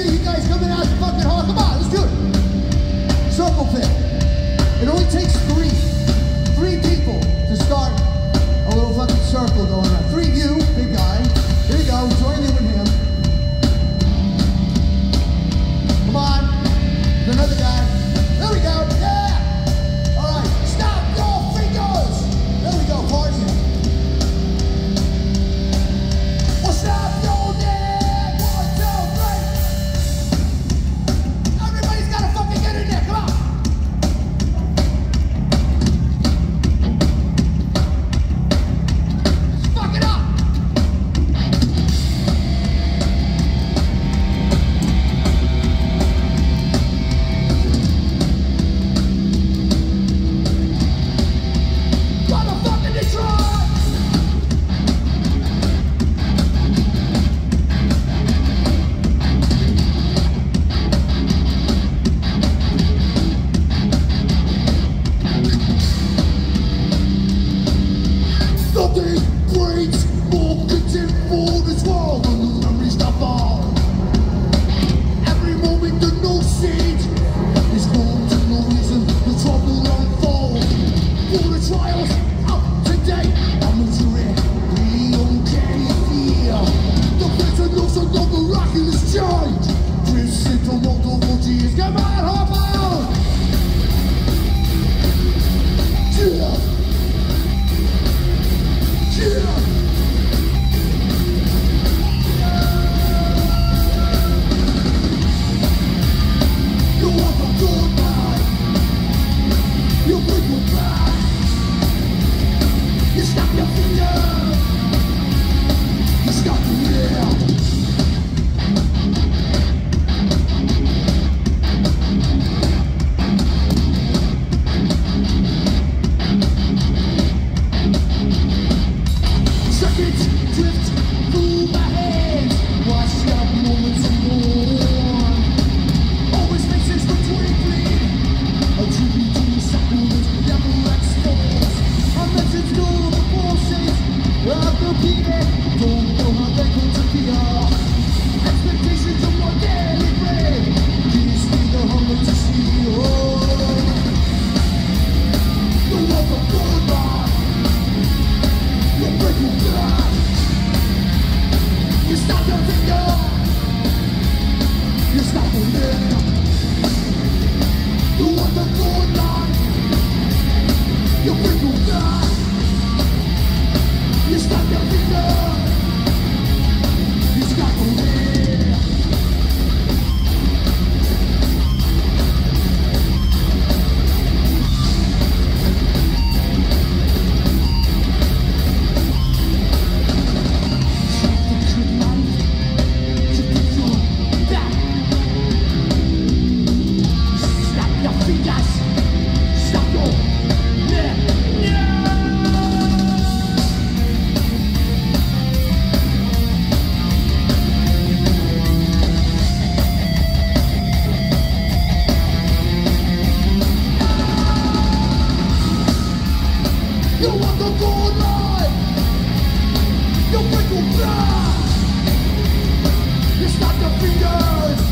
see you guys coming out the fucking hall. Come on, let's do it. Circle pit. It only takes three people to start a little fucking circle going on. 3 of you, big guy. Here you go, join in with him. Come on. There's another guy. There we go. Yeah. All right. Stop your fingers. There we go. Party. Well, stop your neck. 1, 2, 3. Everybody's got to fucking get in there. Come on. Fuck it up. You stop your fingers.